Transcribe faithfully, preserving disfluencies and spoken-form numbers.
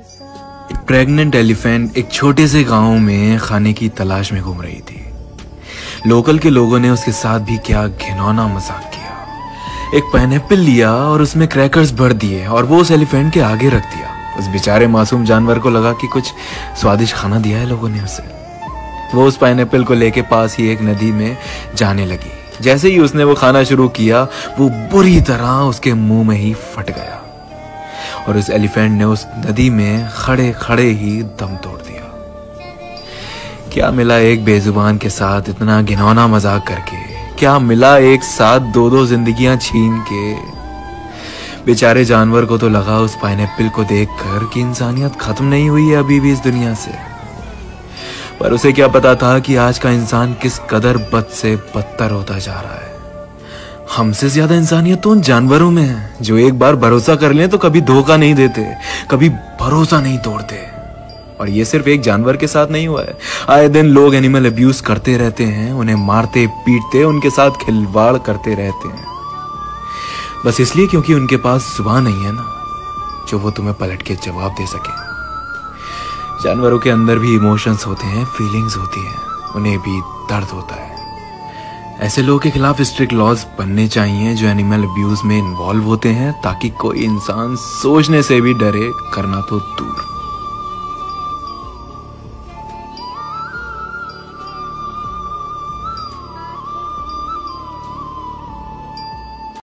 एक pregnant elephant एक छोटे से गांव में खाने की तलाश में घूम रही थी। लोकल के लोगों ने उसके साथ भी क्या घिनौना मजाक किया। एक पाइनएप्पल लिया और उसमें क्रैकर्स भर दिए और वो उस एलिफेंट के आगे रख दिया। उस बेचारे मासूम जानवर को लगा कि कुछ स्वादिष्ट खाना दिया है लोगों ने उसे। वो उस पाइनएप्पल को लेके पास ही एक नदी में जाने लगी। जैसे ही उसने वो खाना शुरू किया, वो बुरी तरह उसके मुंह में ही फट गया और उस एलिफेंट ने उस नदी में खड़े खड़े ही दम तोड़ दिया। क्या मिला एक बेजुबान के साथ इतना घिनौना मजाक करके? क्या मिला एक साथ दो दो जिंदगियां छीन के? बेचारे जानवर को तो लगा उस पाइनएप्पल को देखकर कि इंसानियत खत्म नहीं हुई है अभी भी इस दुनिया से। पर उसे क्या पता था कि आज का इंसान किस कदर बद से बदतर होता जा रहा है। हमसे ज्यादा इंसानियत तो उन जानवरों में है जो एक बार भरोसा कर लें तो कभी धोखा नहीं देते, कभी भरोसा नहीं तोड़ते। और ये सिर्फ एक जानवर के साथ नहीं हुआ है। आए दिन लोग एनिमल अब्यूज करते रहते हैं, उन्हें मारते पीटते, उनके साथ खिलवाड़ करते रहते हैं, बस इसलिए क्योंकि उनके पास जुबान नहीं है ना, जो वो तुम्हें पलट के जवाब दे सके। जानवरों के अंदर भी इमोशंस होते हैं, फीलिंग्स होती हैं, उन्हें भी दर्द होता है। ऐसे लोगों के खिलाफ स्ट्रिक्ट लॉज बनने चाहिए जो एनिमल अब्यूज में इन्वॉल्व होते हैं, ताकि कोई इंसान सोचने से भी डरे, करना तो दूर।